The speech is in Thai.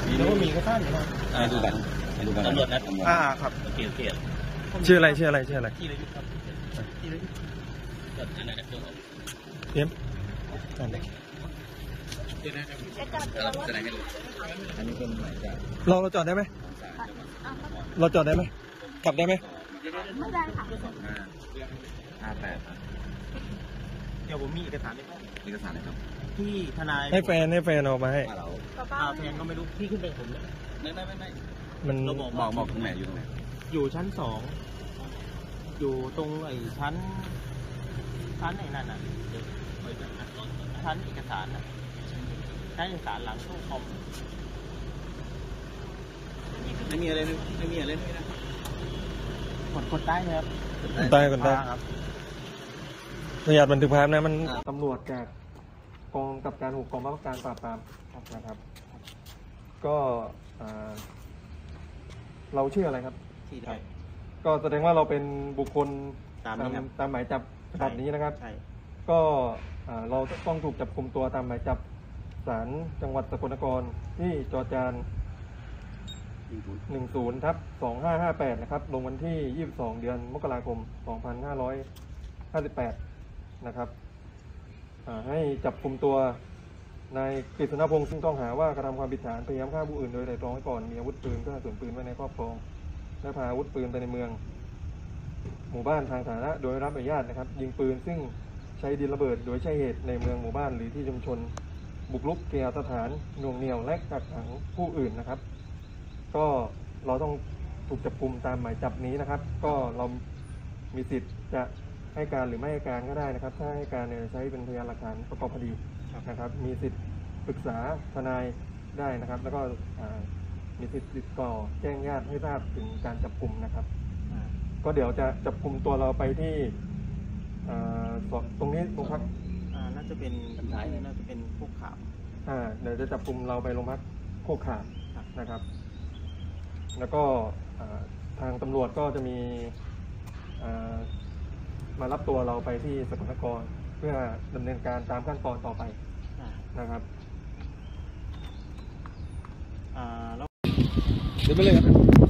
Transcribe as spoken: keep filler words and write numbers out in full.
แล้วก็มีก็ท่านอยู่นะให้ดูกันให้ดูกันตำรวจนะอ่าครับเกียรติเกียรติชื่ออะไรชื่ออะไรชื่ออะไรที่ระยุทธ์ครับที่ระยุทธ์จดอันไหนตัวเขาเทียมอันไหนเราแสดงให้ดูอันนี้เป็นหมายจากเราเราจอดได้ไหมเราจอดได้ไหมขับได้ไหมไม่ได้ค่ะสองห้าห้าแปดเดี๋ยวผมมีเอกสารไหมครับเอกสารอะไรครับที่ทนายให้แฟนให้แฟนเอามาให้แฟนก็ไม่รู้พี่ขึ้นไปผมเลยไม่ไม่ไม่ไม่มันเราบอกบอกบอกตรงไหนอยู่ตรงไหนอยู่ชั้นสองอยู่ตรงไอ้ชั้นชั้นไหนนั่นน่ะชั้นเอกสารน่ะชั้นเอกสารหลังตู้คอมไม่มีอะไรไม่มีอะไรไม่นะกดกดได้ไหมครับกดได้กดได้ครับประหยัดบันทึกภาพนะมันตำรวจจากกองกับการหูกองบังคับการปราบปรามนะครับก็เราชื่ออะไรครับที่ไทยก็แสดงว่าเราเป็นบุคคลตามตามหมายจับแบบนี้นะครับใช่ก็เราต้องถูกจับกุมตัวตามหมายจับศาลจังหวัดสกลนครที่จอจานหนึ่งศูนย์ทับสองห้าห้าแปดนะครับลงวันที่ยี่สิบสองเดือนมกราคมสองพันห้าร้อยห้าสิบแปดนะครับให้จับกุมตัวนายกฤษณพงศ์ซึ่งต้องหาว่ากระทำความผิดฐานพยายามฆ่าผู้อื่นโดยไตร่ตรองไว้ก่อนมีอาวุธปืนเครื่องกระสุนปืนไว้ในครอบครองและพาอาวุธปืนไปในเมืองหมู่บ้านทางสาธารณะโดยรับอนุญาตนะครับยิงปืนซึ่งใช้ดินระเบิดโดยใช้เหตุในเมืองหมู่บ้านหรือที่ชุมชนบุกรุกเกี่ยวสถานหน่วงเหนี่ยวและกักขังผู้อื่นนะครับก็เราต้องถูกจับกุมตามหมายจับนี้นะครับก็เรามีสิทธิ์จะให้การหรือไม่ให้การก็ได้นะครับถ้าให้การเนี่ยใช้เป็นพยานหลักฐานประกอบคดีนะครับมีสิทธิ์ปรึกษาทนายได้นะครับแล้วก็มีสิทธิ์ติดต่อแจ้งญาติให้ทราบถึงการจับกุมนะครับก็เดี๋ยวจะจับกุมตัวเราไปที่ตรงนี้โรงพักน่าจะเป็นท้ายน่าจะเป็นพวกขามเดี๋ยวจะจับกุมเราไปโรงพักโคกขามนะครับแล้วก็ทางตำรวจก็จะมีมารับตัวเราไปที่สกลนครเพื่อดำเนินการตามขั้นตอนต่อไปนะครับเดี๋ยวไปเลยครับ